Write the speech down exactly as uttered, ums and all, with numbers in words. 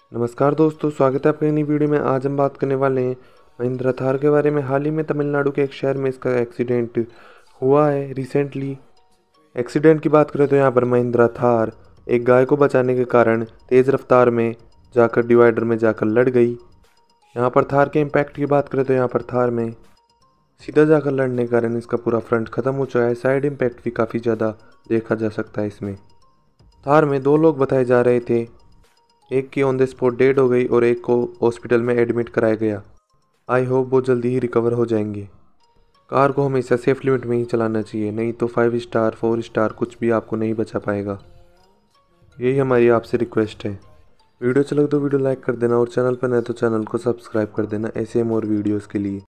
नमस्कार दोस्तों, स्वागत है आपके नई वीडियो में। आज हम बात करने वाले हैं महिंद्रा थार के बारे में। हाल ही में तमिलनाडु के एक शहर में इसका एक्सीडेंट हुआ है रिसेंटली। एक्सीडेंट की बात करें तो यहाँ पर महिंद्रा थार एक गाय को बचाने के कारण तेज़ रफ्तार में जाकर डिवाइडर में जाकर लड़ गई। यहाँ पर थार के इम्पैक्ट की बात करें तो यहाँ पर थार में सीधा जाकर लड़ने के कारण इसका पूरा फ्रंट ख़त्म हो चुका है। साइड इम्पैक्ट भी काफ़ी ज़्यादा देखा जा सकता है इसमें। थार में दो लोग बताए जा रहे थे, एक की ऑन द स्पॉट डेड हो गई और एक को हॉस्पिटल में एडमिट कराया गया। आई होप वो जल्दी ही रिकवर हो जाएंगे। कार को हमेशा सेफ लिमिट में ही चलाना चाहिए, नहीं तो फाइव स्टार फोर स्टार कुछ भी आपको नहीं बचा पाएगा। यही हमारी आपसे रिक्वेस्ट है। वीडियो अच्छा लगे तो वीडियो लाइक कर देना और चैनल पर नए तो चैनल को सब्सक्राइब कर देना ऐसे हम और वीडियोज़ के लिए।